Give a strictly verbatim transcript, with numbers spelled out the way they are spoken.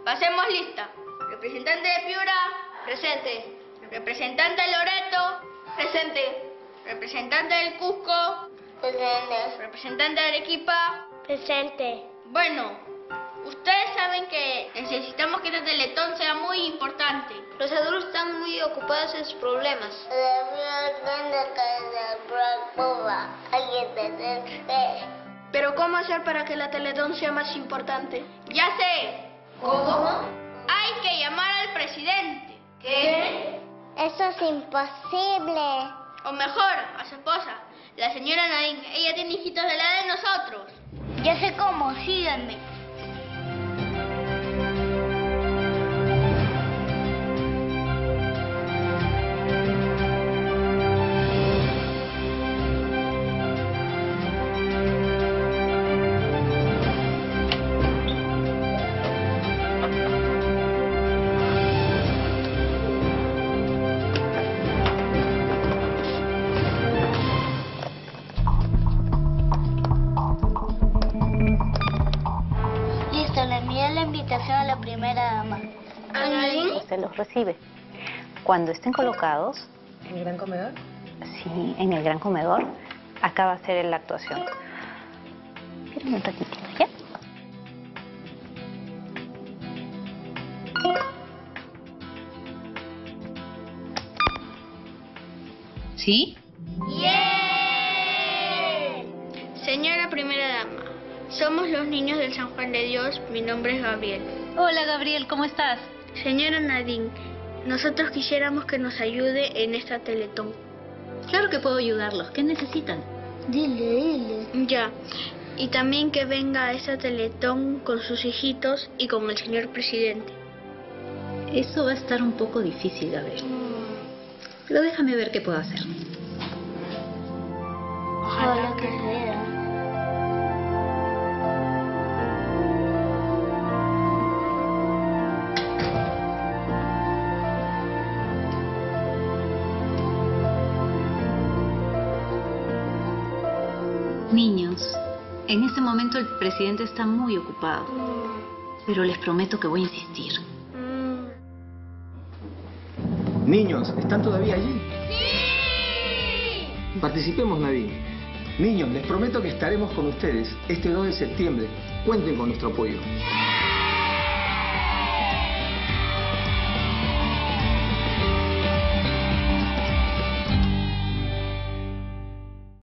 Pasemos lista. Representante de Piura. Presente. Representante de Loreto. Presente. Representante del Cusco. Presente. Representante de Arequipa. Presente. Bueno, ustedes saben que necesitamos que este teletón sea muy importante. Los adultos están muy ocupados en sus problemas. Pero ¿cómo hacer para que la teletón sea más importante? Ya sé. ¿Cómo? Hay que llamar al presidente. ¿Qué? Eso es imposible. O mejor, a su esposa, la señora Nadine. Ella tiene hijitos de la edad de nosotros. Ya sé cómo, síganme. Le envié la invitación a la primera dama. ¿A Nadine? Se los recibe. Cuando estén colocados... ¿En el gran comedor? Sí, en el gran comedor. Acá va a ser la actuación. Esperen un ratitito, ¿ya? ¿Sí? ¡Yeah! Señora primera dama, somos los niños del San Juan de Dios. Mi nombre es Gabriel. Hola, Gabriel, ¿cómo estás? Señora Nadine, nosotros quisiéramos que nos ayude en esta teletón. Claro que puedo ayudarlos. ¿Qué necesitan? Dile, dile. Ya. Y también que venga a esta teletón con sus hijitos y con el señor presidente. Eso va a estar un poco difícil, Gabriel. Pero déjame ver qué puedo hacer. Ojalá que sea. Niños, en este momento el presidente está muy ocupado. Pero les prometo que voy a insistir. Niños, ¿están todavía allí? ¡Sí! Participemos, Nadine. Niños, les prometo que estaremos con ustedes este dos de septiembre. Cuenten con nuestro apoyo.